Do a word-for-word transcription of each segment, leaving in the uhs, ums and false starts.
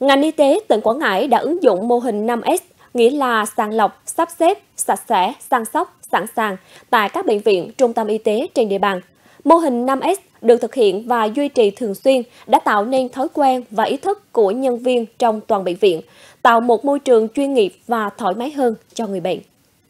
Ngành y tế tỉnh Quảng Ngãi đã ứng dụng mô hình năm S, nghĩa là sàng lọc, sắp xếp, sạch sẽ, săn sóc, sẵn sàng tại các bệnh viện, trung tâm y tế trên địa bàn. Mô hình năm S được thực hiện và duy trì thường xuyên đã tạo nên thói quen và ý thức của nhân viên trong toàn bệnh viện, tạo một môi trường chuyên nghiệp và thoải mái hơn cho người bệnh.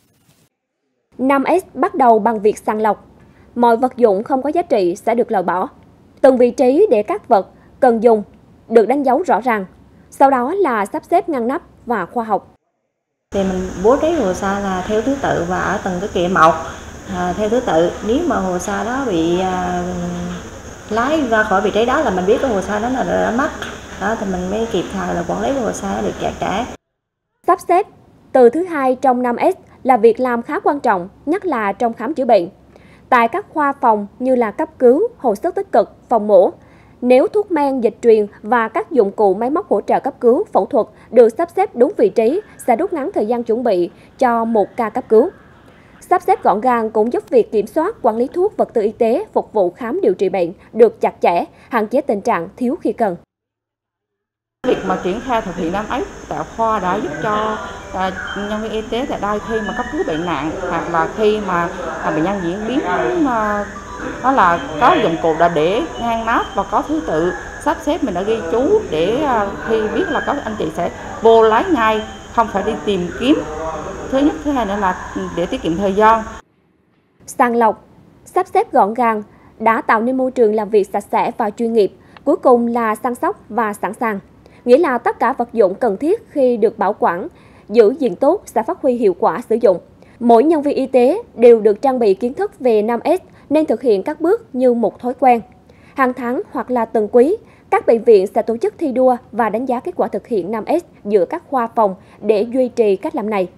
năm S bắt đầu bằng việc sàng lọc. Mọi vật dụng không có giá trị sẽ được loại bỏ. Từng vị trí để các vật cần dùng được đánh dấu rõ ràng. Sau đó là sắp xếp ngăn nắp và khoa học. Thì mình bố trí hồ sơ là theo thứ tự và ở từng cái kệ mộc à, theo thứ tự. Nếu mà hồ sơ đó bị à, lái ra khỏi vị trí đó là mình biết cái hồ sơ đó là đã mất. Đó, thì mình mới kịp thời là quản lý hồ sơ được chặt chẽ. Sắp xếp từ thứ hai trong năm S là việc làm khá quan trọng, nhất là trong khám chữa bệnh. Tại các khoa phòng như là cấp cứu, hồi sức tích cực, phòng mổ, nếu thuốc men, dịch truyền và các dụng cụ máy móc hỗ trợ cấp cứu, phẫu thuật được sắp xếp đúng vị trí sẽ rút ngắn thời gian chuẩn bị cho một ca cấp cứu. Sắp xếp gọn gàng cũng giúp việc kiểm soát, quản lý thuốc, vật tư y tế phục vụ khám điều trị bệnh được chặt chẽ, hạn chế tình trạng thiếu khi cần. Việc mà triển khai thực hiện năm S tại khoa đã giúp cho à, nhân viên y tế tại đây khi mà cấp cứu bệnh nặng hoặc là khi mà à, bệnh nhân diễn biến à, đó là có dụng cụ đã để ngăn nắp và có thứ tự sắp xếp, mình đã ghi chú để à, khi biết là có anh chị sẽ vô lấy ngay, không phải đi tìm kiếm. Thứ nhất, thứ hai nữa là để tiết kiệm thời gian. Sàng lọc, sắp xếp gọn gàng đã tạo nên môi trường làm việc sạch sẽ và chuyên nghiệp. Cuối cùng là săn sóc và sẵn sàng, nghĩa là tất cả vật dụng cần thiết khi được bảo quản, giữ gìn tốt sẽ phát huy hiệu quả sử dụng. Mỗi nhân viên y tế đều được trang bị kiến thức về năm S nên thực hiện các bước như một thói quen. Hàng tháng hoặc là từng quý, các bệnh viện sẽ tổ chức thi đua và đánh giá kết quả thực hiện năm S giữa các khoa phòng để duy trì cách làm này.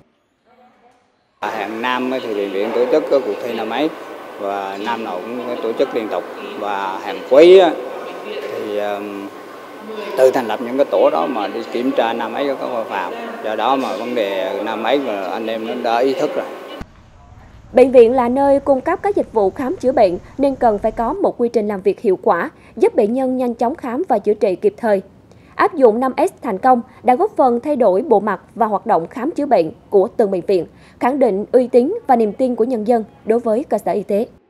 Hàng năm thì bệnh viện tổ chức cuộc thi năm S và năm nào cũng tổ chức liên tục, và hàng quý thì từ thành lập những cái tổ đó mà đi kiểm tra năm S các khoa phòng. Do đó mà vấn đề năm S mà anh em nó đã ý thức rồi. Bệnh viện là nơi cung cấp các dịch vụ khám chữa bệnh nên cần phải có một quy trình làm việc hiệu quả, giúp bệnh nhân nhanh chóng khám và chữa trị kịp thời. Áp dụng năm S thành công đã góp phần thay đổi bộ mặt và hoạt động khám chữa bệnh của từng bệnh viện, khẳng định uy tín và niềm tin của nhân dân đối với cơ sở y tế.